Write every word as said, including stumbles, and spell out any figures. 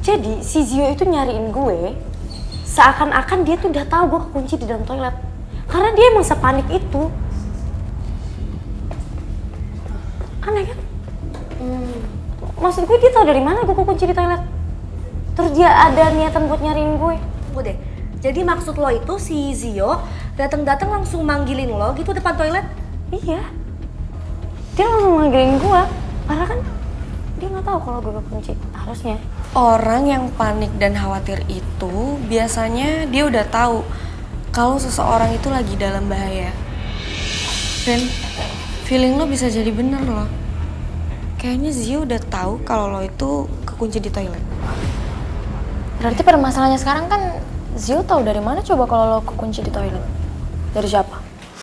Jadi si Zio itu nyariin gue seakan-akan dia tuh udah tahu gue kekunci di dalam toilet. Karena dia emang sepanik itu. Aneh kan? Hmm. Maksud gue dia tahu dari mana gue kekunci di toilet. Terus dia ada niatan buat nyariin gue. Gue deh. Jadi maksud lo itu si Zio datang-datang langsung manggilin lo gitu depan toilet? Iya. Dia langsung manggilin gue. Padahal kan dia nggak tahu kalau gue kekunci. Harusnya. Orang yang panik dan khawatir itu biasanya dia udah tahu kalau seseorang itu lagi dalam bahaya. Dan feeling lo bisa jadi bener loh. Kayaknya Zio udah tahu kalau lo itu kekunci di toilet. Berarti permasalahannya sekarang kan Zio tahu dari mana coba kalau lo kekunci di toilet? Dari siapa?